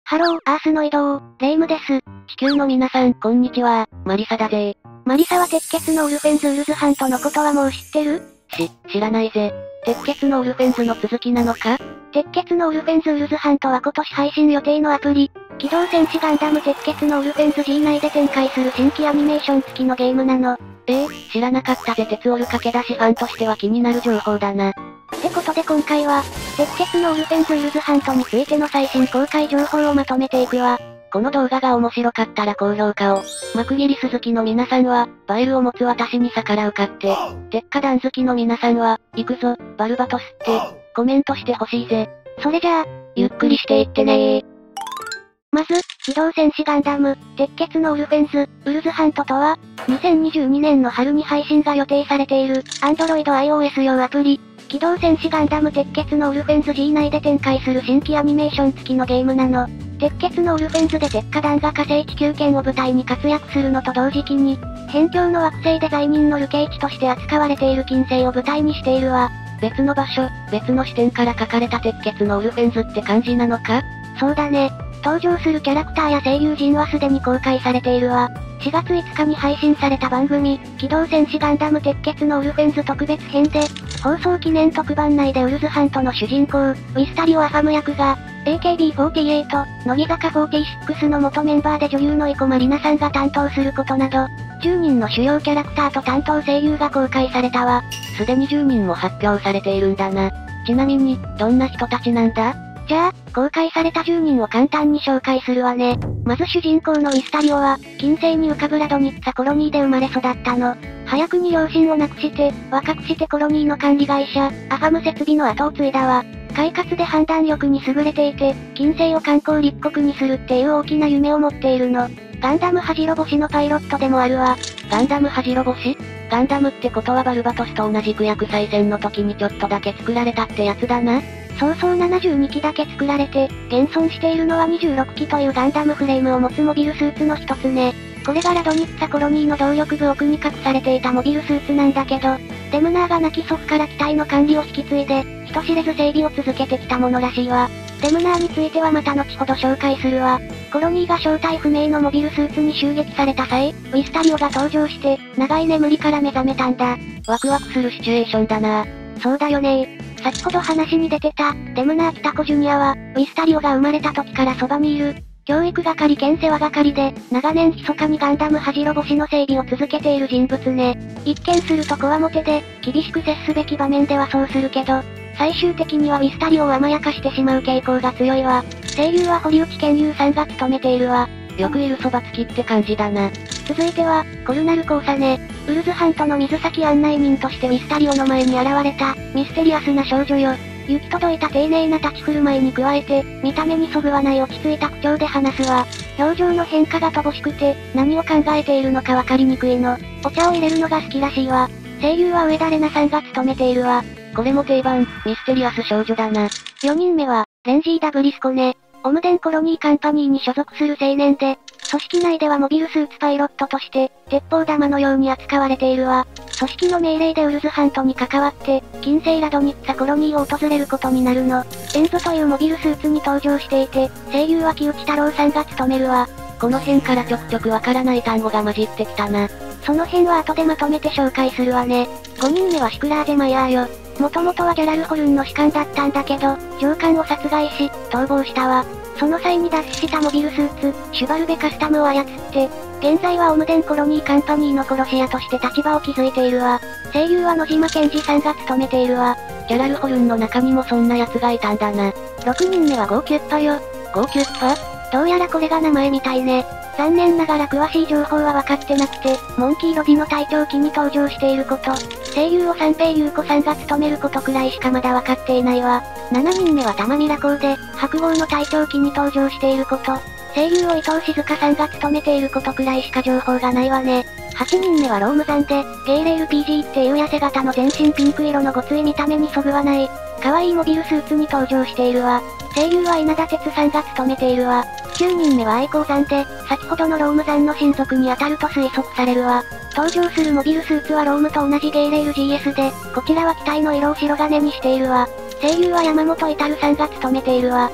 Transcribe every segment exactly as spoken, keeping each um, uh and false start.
ハロー、アースの移動、レイムです。 地球の皆さん、こんにちは、マリサだぜ。 マリサは鉄血のウルフェンズ・ウルズハントのことはもう知ってる？ し、知らないぜ。鉄血のウルフェンズの続きなのか？ 鉄血のウルフェンズ・ウルズハントは今年配信予定のアプリ、機動戦士ガンダム鉄血のウルフェンズ G 内で展開する新規アニメーション付きのゲームなの。 ええー、知らなかったぜ。鉄オル駆け出しファンとしては気になる情報だな。 ってことで今回は、鉄血のウルフェンズ・ウルズハントについての最新公開情報をまとめていくわ。 この動画が面白かったら高評価を。マクギリス好きの皆さんは、バイルを持つ私に逆らうかって。鉄火弾好きの皆さんは、行くぞ、バルバトスって、コメントしてほしいぜ。 それじゃあ、 ゆっくりしていってねー。 まず、機動戦士ガンダム、鉄血のウルフェンズ、ウルズハントとは、にせんにじゅうにねんの春に配信が予定されている、Android iOS 用アプリ、機動戦士ガンダム鉄血のウルフェンズ G 内で展開する新規アニメーション付きのゲームなの。鉄血のウルフェンズで鉄火弾が火星地球圏を舞台に活躍するのと同時期に、辺境の惑星で罪人の流刑地として扱われている近世を舞台にしているわ。 別の場所、別の視点から書かれた鉄血のウルフェンズって感じなのか？ そうだね。登場するキャラクターや声優陣はすでに公開されているわ。しがついつかに配信された番組、機動戦士ガンダム鉄血のウルフェンズ特別編で、放送記念特番内でウルズハントの主人公、ウィスタリオ・アファム役が、エーケービーフォーティーエイト、乃木坂フォーティーシックスの元メンバーで女優の生駒里奈さんが担当することなど、じゅうにんの主要キャラクターと担当声優が公開されたわ。 すでにじゅうにんも発表されているんだな。ちなみに、どんな人たちなんだ？ じゃあ、公開されたじゅうにんを簡単に紹介するわね。まず主人公のウィスタリオは、近世に浮かぶラドニッツァコロニーで生まれ育ったの。早くに両親を亡くして、若くしてコロニーの管理会社、アファム設備の後を継いだわ。快活で判断力に優れていて、近世を観光立国にするっていう大きな夢を持っているの。ガンダムハジロボシのパイロットでもあるわ。 ガンダムハジロボシ？ガンダムってことはバルバトスと同じく薬剤戦の時にちょっとだけ作られたってやつだな。 そうそうななじゅうにきだけ作られて、現存しているのはにじゅうろっきというガンダムフレームを持つモビルスーツの一つね。これがラドニッツァコロニーの動力部奥に隠されていたモビルスーツなんだけど、デムナーが亡き祖父から機体の管理を引き継いで、人知れず整備を続けてきたものらしいわ。デムナーについてはまた後ほど紹介するわ。コロニーが正体不明のモビルスーツに襲撃された際、ウィスタリオが登場して、長い眠りから目覚めたんだ。 ワクワクするシチュエーションだな。 そうだよねー。先ほど話に出てた、デムナー・キタコジュニアは、ウィスタリオが生まれた時からそばにいる、教育係兼世話係で、長年密かにガンダムハジロボシの整備を続けている人物ね。一見するとこわもてで、厳しく接すべき場面ではそうするけど、最終的にはウィスタリオを甘やかしてしまう傾向が強いわ。声優は堀内健優さんが務めているわ。 よくいるそばつきって感じだな。 続いては、コルナル・コーサね。ウルズハントの水先案内人としてウィスタリオの前に現れた、ミステリアスな少女よ。行き届いた丁寧な立ち振る舞いに加えて、見た目にそぐわない落ち着いた口調で話すわ。表情の変化が乏しくて、何を考えているのかわかりにくいの。お茶を入れるのが好きらしいわ。声優は上田玲奈さんが務めているわ。 これも定番、ミステリアス少女だな。 よにんめは、レンジー・ダブリスコね。オムデンコロニーカンパニーに所属する青年で、組織内ではモビルスーツパイロットとして、鉄砲玉のように扱われているわ。組織の命令でウルズハントに関わって、近世ラドニッツァコロニーを訪れることになるの。エンゾというモビルスーツに登場していて、声優は木内太郎さんが務めるわ。 この辺からちょくちょくわからない単語が混じってきたな。 その辺は後でまとめて紹介するわね。ごにんめはシクラーゼマイヤーよ。もともとはギャラルホルンの士官だったんだけど、上官を殺害し、逃亡したわ。その際に脱出したモビルスーツ、シュバルベカスタムを操って、現在はオムデンコロニーカンパニーの殺し屋として立場を築いているわ。声優は野島健二さんが務めているわ。 ギャラルホルンの中にもそんな奴がいたんだな。 ろくにんめはゴーキュッパよ。 ゴーキュッパ？ どうやらこれが名前みたいね。残念ながら詳しい情報は分かってなくて、モンキーロディの隊長機に登場していること、声優を三平優子さんが務めることくらいしかまだ分かっていないわ。しちにんめは玉ミラコーで、白号の隊長機に登場していること、声優を伊藤静香さんが務めていることくらいしか情報がないわね。はちにんめはロームザンで、ゲイレール ピージー っていう痩せ型の全身ピンク色のごつい見た目にそぐわない、可愛いモビルスーツに登場しているわ。声優は稲田哲さんが務めているわ。きゅうにんめは愛好山で、先ほどのローム山の親族に当たると推測されるわ。登場するモビルスーツはロームと同じゲイレール ジーエス で、こちらは機体の色を白金にしているわ。声優は山本至さんが務めているわ。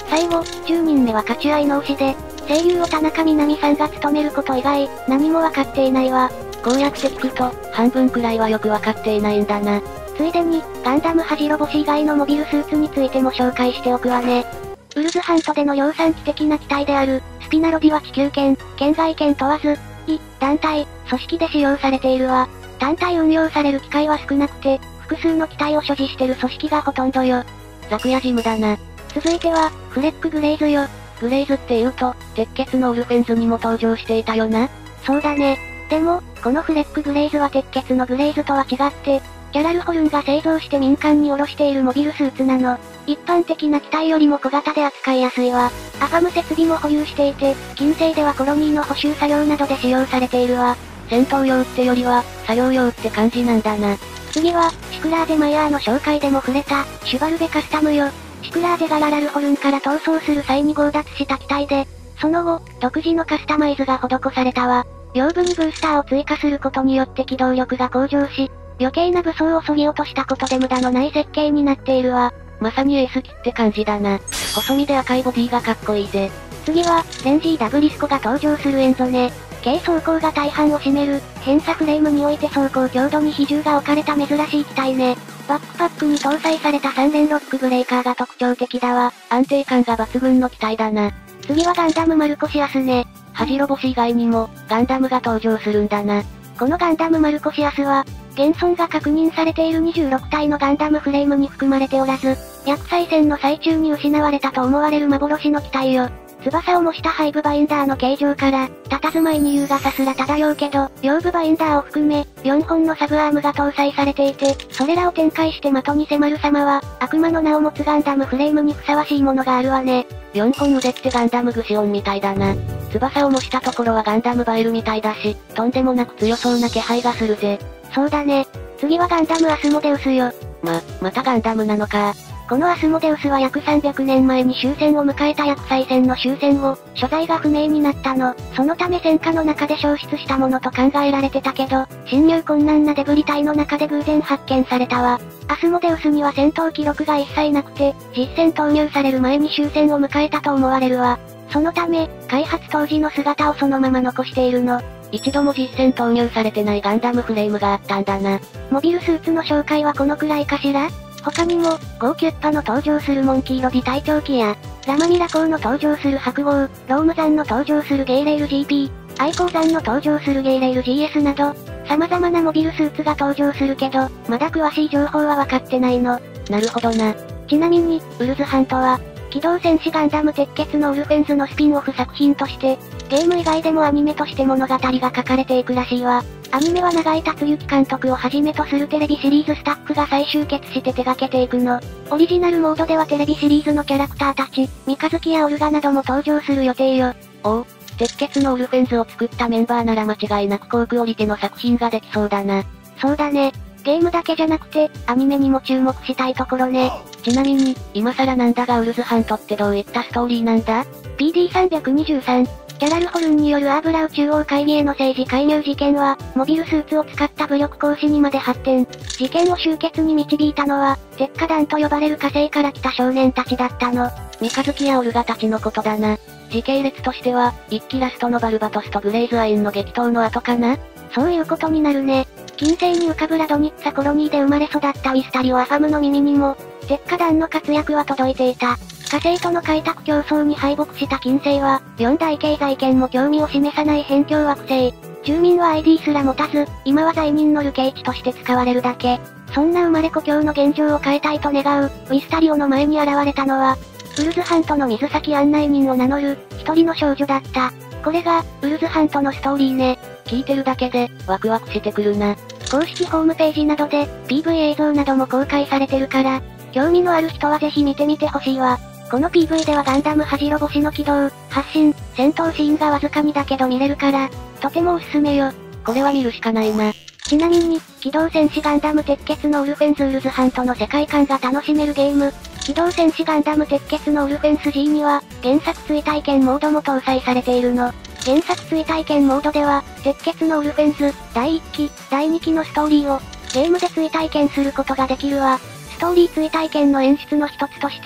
最後、じゅうにんめは勝ち合いの推しで、声優を田中みな実さんが務めること以外、何もわかっていないわ。 こうやって聞くと、半分くらいはよくわかっていないんだな。 ついでに、ガンダム恥ロボシ以外のモビルスーツについても紹介しておくわね。ウルズハントでの量産機的な機体である、スピナロディは地球圏、県外圏問わず、い、団体、組織で使用されているわ。単体運用される機会は少なくて、複数の機体を所持してる組織がほとんどよ。 ザクヤジムだな。 続いては、フレックグレイズよ。 グレイズって言うと、鉄血のウルフェンズにも登場していたよな。 そうだね。でも、このフレックグレイズは鉄血のグレイズとは違って、キャラルホルンが製造して民間に卸しているモビルスーツなの。一般的な機体よりも小型で扱いやすいわ。アファム設備も保有していて、近世ではコロニーの補修作業などで使用されているわ。 戦闘用ってよりは、作業用って感じなんだな。 次は、シクラーデマイヤーの紹介でも触れた、シュバルベカスタムよ。シクラーデがララルホルンから逃走する際に強奪した機体で、その後、独自のカスタマイズが施されたわ。腰部にブースターを追加することによって機動力が向上し、余計な武装を削ぎ落としたことで無駄のない設計になっているわ。 まさにエース機って感じだな。細身で赤いボディがかっこいいぜ。 次は、レンジー・ダブリスコが登場するエンゾね。軽装甲が大半を占める、偏差フレームにおいて装甲強度に比重が置かれた珍しい機体ね。バックパックに搭載されたさん連ロックブレーカーが特徴的だわ。 安定感が抜群の機体だな。 次はガンダムマルコシアスね。 恥ロボシ以外にも、ガンダムが登場するんだな。 このガンダムマルコシアスは、現存が確認されているにじゅうろく体のガンダムフレームに含まれておらず、薬剤戦の最中に失われたと思われる幻の機体よ。翼を模した背部バインダーの形状から、佇まいに優雅さすら漂うけど、両部バインダーを含め、よんほんのサブアームが搭載されていて、それらを展開して的に迫る様は、悪魔の名を持つガンダムフレームにふさわしいものがあるわね。 よんほん腕ってガンダムグシオンみたいだな。翼を模したところはガンダムバイルみたいだし、とんでもなく強そうな気配がするぜ。 そうだね。次はガンダムアスモデウスよ。 ま、またガンダムなのか。 このアスモデウスは約さんびゃくねんまえに終戦を迎えた薬剤戦の終戦後、所在が不明になったの。そのため戦火の中で消失したものと考えられてたけど、侵入困難なデブリ体の中で偶然発見されたわ。アスモデウスには戦闘記録が一切なくて、実戦投入される前に終戦を迎えたと思われるわ。そのため、開発当時の姿をそのまま残しているの。 一度も実戦投入されてないガンダムフレームがあったんだな。 モビルスーツの紹介はこのくらいかしら？他にも、ゴーキュッパの登場するモンキーロディ隊長機や、ラマミラ港の登場する白号、ローム山の登場するゲイレイル ジーピー、愛好山の登場するゲイレイル ジーエス など、様々なモビルスーツが登場するけど、まだ詳しい情報は分かってないの。 なるほどな。 ちなみに、ウルズハントは、機動戦士ガンダム鉄血のウルフェンズのスピンオフ作品として、ゲーム以外でもアニメとして物語が書かれていくらしいわ。アニメは長井達之監督をはじめとするテレビシリーズスタッフが再集結して手掛けていくの。オリジナルモードではテレビシリーズのキャラクターたち、三日月やオルガなども登場する予定よ。 おお、鉄血のウルフェンズを作ったメンバーなら間違いなく高クオリティの作品ができそうだな。 そうだね。ゲームだけじゃなくて、アニメにも注目したいところね。 ちなみに、今更なんだがウルズハントってどういったストーリーなんだ？ ピーディーさんびゃくにじゅうさん、キャラルホルンによるアーブラウ中央会議への政治介入事件は、モビルスーツを使った武力行使にまで発展。事件を終結に導いたのは、鉄火団と呼ばれる火星から来た少年たちだったの。 三日月やオルガたちのことだな。時系列としては、一期ラストのバルバトスとグレイズアインの激闘の後かな？ そういうことになるね。近世に浮かぶラドニッツァコロニーで生まれ育ったウィスタリオ・アファムの耳にも、鉄火団の活躍は届いていた。火星との開拓競争に敗北した近世は、四大経済圏も興味を示さない辺境惑星。住民は アイディー すら持たず、今は罪人の流刑地として使われるだけ。そんな生まれ故郷の現状を変えたいと願う、ウィスタリオの前に現れたのは、ウルズハントの水先案内人を名乗る、一人の少女だった。これが、ウルズハントのストーリーね。 聞いてるだけで、ワクワクしてくるな。 公式ホームページなどで、ピーブイ 映像なども公開されてるから、興味のある人はぜひ見てみてほしいわ。この ピーブイ ではガンダム恥ロボシの起動、発進、戦闘シーンがわずかにだけど見れるから、とてもおすすめよ。 これは見るしかないな。 ちなみに、機動戦士ガンダム鉄血のウルフェンズウルズハントの世界観が楽しめるゲーム、機動戦士ガンダム鉄血のウルフェンス G には、原作追体験モードも搭載されているの。原作追体験モードでは、鉄血のウルフェンズ、だいいっき、だいにきのストーリーを、ゲームで追体験することができるわ。ストーリー追体験の演出の一つとして、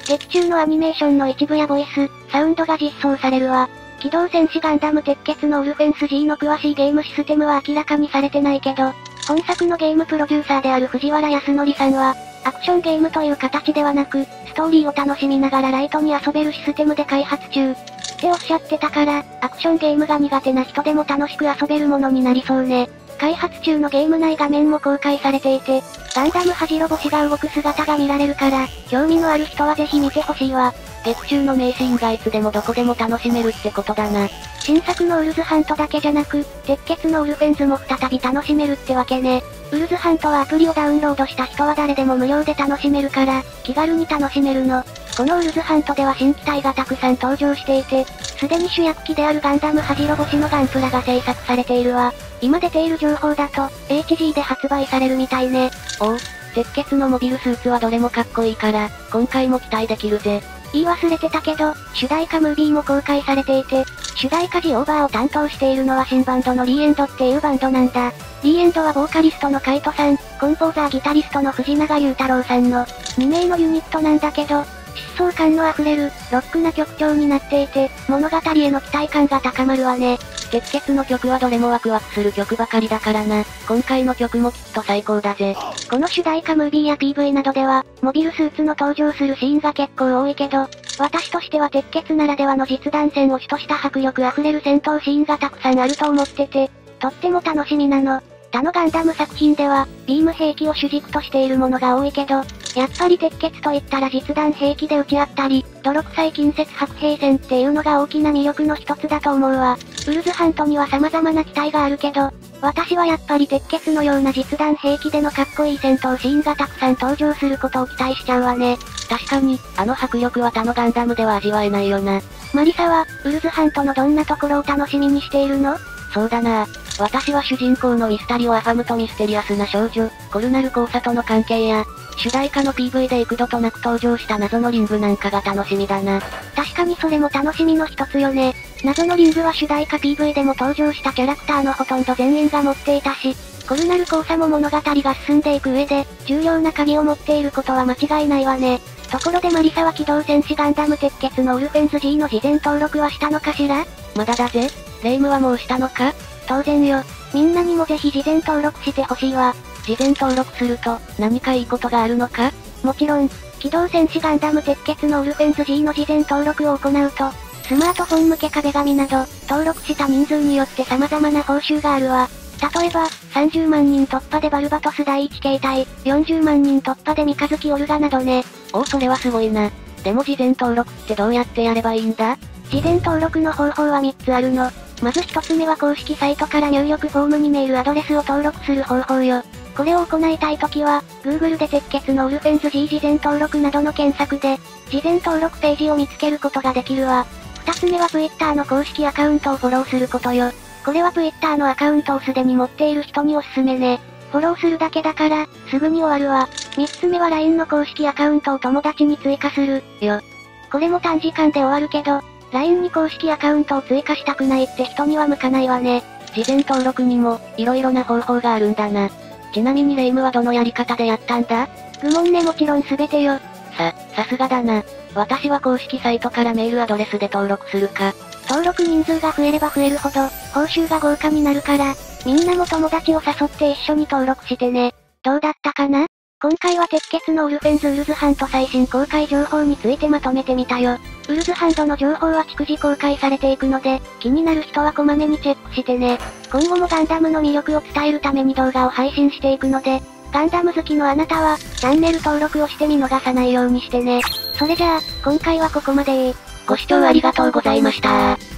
劇中のアニメーションの一部やボイス、サウンドが実装されるわ。機動戦士ガンダム鉄血のオルフェンス G の詳しいゲームシステムは明らかにされてないけど、本作のゲームプロデューサーである藤原康則さんは、アクションゲームという形ではなく、ストーリーを楽しみながらライトに遊べるシステムで開発中。っておっしゃってたから、アクションゲームが苦手な人でも楽しく遊べるものになりそうね。開発中のゲーム内画面も公開されていて、ガンダムハジロボシが動く姿が見られるから、興味のある人はぜひ見てほしいわ。 劇中の名シーンがいつでもどこでも楽しめるってことだな。 新作のウルズハントだけじゃなく、鉄血のウルフェンズも再び楽しめるってわけね。ウルズハントはアプリをダウンロードした人は誰でも無料で楽しめるから、気軽に楽しめるの。このウルズハントでは新機体がたくさん登場していて、すでに主役機であるガンダムハジロボシのガンプラが製作されているわ。今出ている情報だと、エイチジー で発売されるみたいね。 おう、鉄血のモビルスーツはどれもかっこいいから、今回も期待できるぜ。 言い忘れてたけど、主題歌ムービーも公開されていて、主題歌ジオーバーを担当しているのは新バンドのリーエンドっていうバンドなんだ。リーエンドはボーカリストのカイトさん、コンポーザーギタリストの藤永裕太郎さんのに名のユニットなんだけど、疾走感のあふれる、ロックな曲調になっていて、物語への期待感が高まるわね。 鉄血の曲はどれもワクワクする曲ばかりだからな。今回の曲もきっと最高だぜ。 この主題歌ムービーや ピーブイ などでは、モビルスーツの登場するシーンが結構多いけど、私としては鉄血ならではの実弾戦を主とした迫力あふれる戦闘シーンがたくさんあると思ってて、とっても楽しみなの。他のガンダム作品では、ビーム兵器を主軸としているものが多いけど、やっぱり鉄血といったら実弾兵器で撃ち合ったり、泥臭い近接白兵戦っていうのが大きな魅力の一つだと思うわ。ウルズハントには様々な機体があるけど、私はやっぱり鉄血のような実弾兵器でのかっこいい戦闘シーンがたくさん登場することを期待しちゃうわね。 確かに、あの迫力は他のガンダムでは味わえないよな。 マリサは、ウルズハントのどんなところを楽しみにしているの？ そうだな。私は主人公のミスタリオ・アファムとミステリアスな少女、コルナル・コーサとの関係や、主題歌の ピーブイ で幾度となく登場した謎のリングなんかが楽しみだな。 確かにそれも楽しみの一つよね。謎のリングは主題歌 ピーブイ でも登場したキャラクターのほとんど全員が持っていたし、コルナル・コーサも物語が進んでいく上で、重要な鍵を持っていることは間違いないわね。ところでマリサは機動戦士ガンダム鉄血のウルフェンズ G の事前登録はしたのかしら？ まだだぜ。レイムはもうしたのか？ 当然よ。みんなにもぜひ事前登録してほしいわ。 事前登録すると、何かいいことがあるのか？ もちろん、機動戦士ガンダム鉄血のウルフェンズ G の事前登録を行うと、スマートフォン向け壁紙など、登録した人数によって様々な報酬があるわ。例えば、さんじゅうまん人突破でバルバトスだいいち形態、よんじゅうまん人突破で三日月オルガなどね。 おお、それはすごいな。でも事前登録ってどうやってやればいいんだ？ 事前登録の方法はみっつあるの。まずひとつめは公式サイトから入力フォームにメールアドレスを登録する方法よ。これを行いたいときは、Google で鉄血のウルフェンズ G 事前登録などの検索で、事前登録ページを見つけることができるわ。ふたつめは Twitter の公式アカウントをフォローすることよ。これは Twitter のアカウントをすでに持っている人におすすめね。フォローするだけだから、すぐに終わるわ。みっつめは ライン の公式アカウントを友達に追加する、よ。これも短時間で終わるけど、ライン に公式アカウントを追加したくないって人には向かないわね。 事前登録にも、色々な方法があるんだな。ちなみにレイムはどのやり方でやったんだ？ 愚問ね、もちろんすべてよ。 さ、さすがだな。私は公式サイトからメールアドレスで登録するか。 登録人数が増えれば増えるほど、報酬が豪華になるから、みんなも友達を誘って一緒に登録してね。どうだったかな？今回は鉄血のウルフェンズウルズハント最新公開情報についてまとめてみたよ。ウルズハントの情報は逐次公開されていくので、気になる人はこまめにチェックしてね。今後もガンダムの魅力を伝えるために動画を配信していくので、ガンダム好きのあなたは、チャンネル登録をして見逃さないようにしてね。それじゃあ、今回はここまで。 ご視聴ありがとうございました。